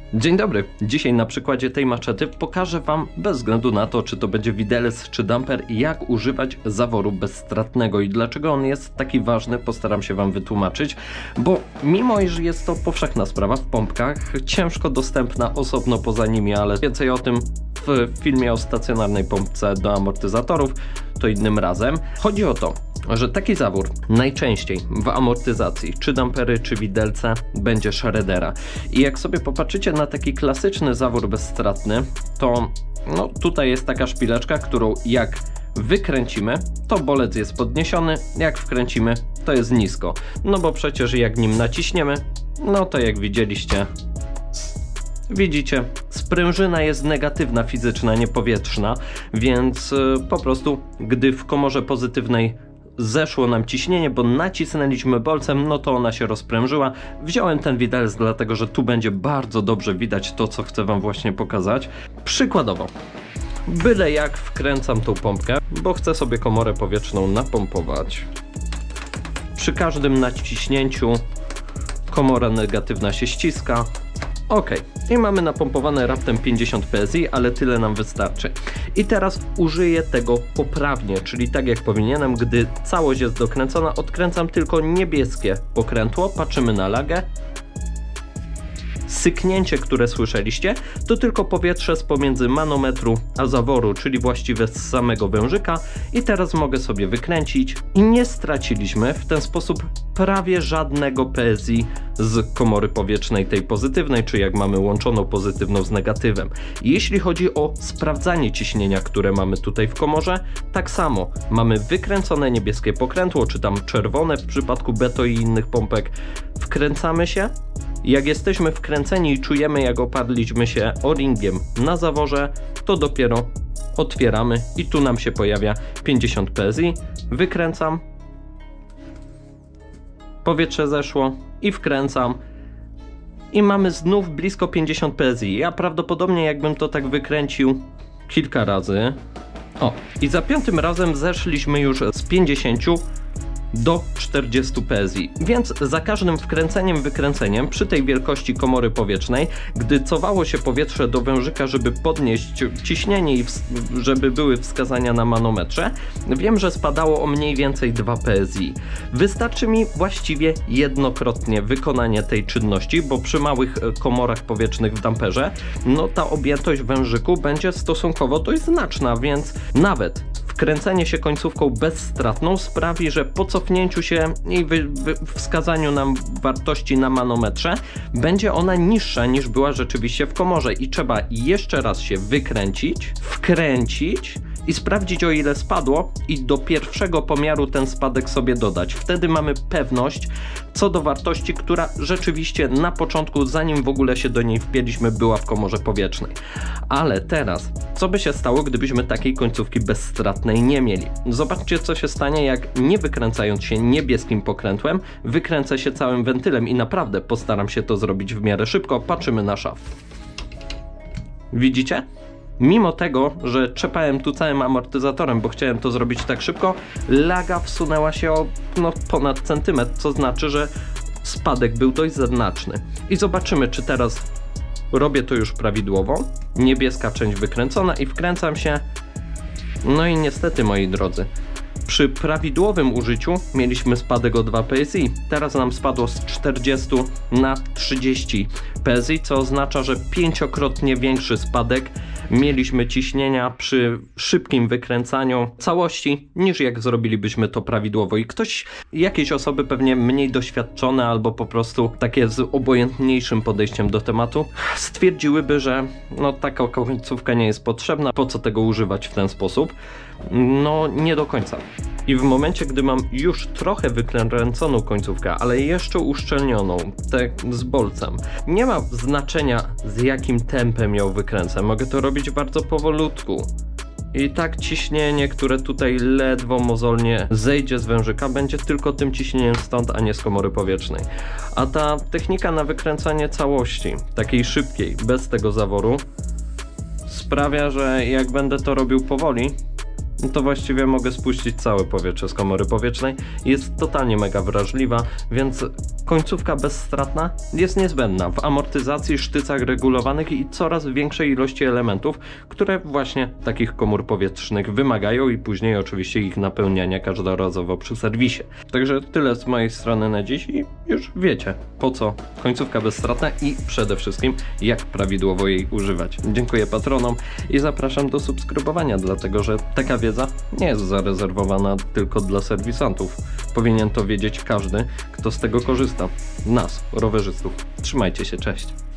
Dzień dobry, dzisiaj na przykładzie tej maczety pokażę Wam, bez względu na to, czy to będzie widelec czy damper, jak używać zaworu bezstratnego i dlaczego on jest taki ważny, postaram się Wam wytłumaczyć, bo mimo iż jest to powszechna sprawa w pompkach, ciężko dostępna osobno poza nimi, ale więcej o tym w filmie o stacjonarnej pompce do amortyzatorów, to innym razem. Chodzi o to, że taki zawór najczęściej w amortyzacji, czy dampery, czy widelce, będzie Schroedera. I jak sobie popatrzycie na taki klasyczny zawór bezstratny, to no, tutaj jest taka szpileczka, którą jak wykręcimy, to bolec jest podniesiony, jak wkręcimy, to jest nisko. No bo przecież jak nim naciśniemy, no to jak widzieliście, widzicie, sprężyna jest negatywna, fizyczna, nie powietrzna, więc po prostu gdy w komorze pozytywnej zeszło nam ciśnienie, bo nacisnęliśmy bolcem, no to ona się rozprężyła. Wziąłem ten widelec dlatego, że tu będzie bardzo dobrze widać to, co chcę Wam właśnie pokazać. Przykładowo, byle jak wkręcam tą pompkę, bo chcę sobie komorę powietrzną napompować. Przy każdym naciśnięciu komora negatywna się ściska. Ok, i mamy napompowane raptem 50 PSI, ale tyle nam wystarczy. I teraz użyję tego poprawnie, czyli tak jak powinienem, gdy całość jest dokręcona, odkręcam tylko niebieskie pokrętło, patrzymy na lagę. Syknięcie, które słyszeliście, to tylko powietrze z pomiędzy manometru a zaworu, czyli właściwie z samego wężyka. I teraz mogę sobie wykręcić i nie straciliśmy w ten sposób prawie żadnego PSI z komory powietrznej, tej pozytywnej, czy jak mamy łączoną pozytywną z negatywem. Jeśli chodzi o sprawdzanie ciśnienia, które mamy tutaj w komorze, tak samo mamy wykręcone niebieskie pokrętło, czy tam czerwone w przypadku Beto i innych pompek. Wkręcamy się. Jak jesteśmy wkręceni i czujemy, jak oparliśmy się o-ringiem na zaworze, to dopiero otwieramy i tu nam się pojawia 50 PSI. Wykręcam, powietrze zeszło i wkręcam i mamy znów blisko 50 PSI. Ja prawdopodobnie jakbym to tak wykręcił kilka razy, o, i za piątym razem zeszliśmy już z 50 do 40 PSI, więc za każdym wkręceniem, wykręceniem przy tej wielkości komory powietrznej, gdy cofało się powietrze do wężyka, żeby podnieść ciśnienie i żeby były wskazania na manometrze, wiem, że spadało o mniej więcej 2 PSI. Wystarczy mi właściwie jednokrotnie wykonanie tej czynności, bo przy małych komorach powietrznych w damperze, no ta objętość wężyku będzie stosunkowo dość znaczna, więc nawet wkręcenie się końcówką bezstratną sprawi, że po cofnięciu się i wskazaniu nam wartości na manometrze będzie ona niższa niż była rzeczywiście w komorze i trzeba jeszcze raz się wykręcić, wkręcić i sprawdzić, o ile spadło i do pierwszego pomiaru ten spadek sobie dodać. Wtedy mamy pewność co do wartości, która rzeczywiście na początku, zanim w ogóle się do niej wpięliśmy, była w komorze powietrznej. Ale teraz, co by się stało, gdybyśmy takiej końcówki bezstratnej nie mieli? Zobaczcie, co się stanie, jak nie wykręcając się niebieskim pokrętłem, wykręcę się całym wentylem i naprawdę postaram się to zrobić w miarę szybko. Patrzymy na szaf. Widzicie? Mimo tego, że trzepałem tu całym amortyzatorem, bo chciałem to zrobić tak szybko, laga wsunęła się o ponad centymetr, co znaczy, że spadek był dość znaczny. I zobaczymy, czy teraz robię to już prawidłowo. Niebieska część wykręcona i wkręcam się. No i niestety, moi drodzy, przy prawidłowym użyciu mieliśmy spadek o 2 PSI. Teraz nam spadło z 40 na 30 PSI, co oznacza, że 5-krotnie większy spadek mieliśmy ciśnienia przy szybkim wykręcaniu całości, niż jak zrobilibyśmy to prawidłowo. I jakieś osoby pewnie mniej doświadczone albo po prostu takie z obojętniejszym podejściem do tematu stwierdziłyby, że no taka końcówka nie jest potrzebna, po co tego używać w ten sposób? No nie do końca. I w momencie, gdy mam już trochę wykręconą końcówkę, ale jeszcze uszczelnioną, tak z bolcem, nie ma znaczenia, z jakim tempem ją wykręcę. Mogę to robić bardzo powolutku. I tak ciśnienie, które tutaj ledwo mozolnie zejdzie z wężyka, będzie tylko tym ciśnieniem stąd, a nie z komory powietrznej. A ta technika na wykręcanie całości, takiej szybkiej, bez tego zaworu, sprawia, że jak będę to robił powoli, to właściwie mogę spuścić całe powietrze z komory powietrznej. Jest totalnie mega wrażliwa, więc Końcówka bezstratna jest niezbędna w amortyzacji, sztycach regulowanych i coraz większej ilości elementów, które właśnie takich komór powietrznych wymagają i później oczywiście ich napełniania każdorazowo przy serwisie. Także tyle z mojej strony na dziś i już wiecie, po co końcówka bezstratna i przede wszystkim jak prawidłowo jej używać. Dziękuję patronom i zapraszam do subskrybowania, dlatego że taka wiedza nie jest zarezerwowana tylko dla serwisantów. Powinien to wiedzieć każdy, kto z tego korzysta. Nas, rowerzystów. Trzymajcie się, cześć.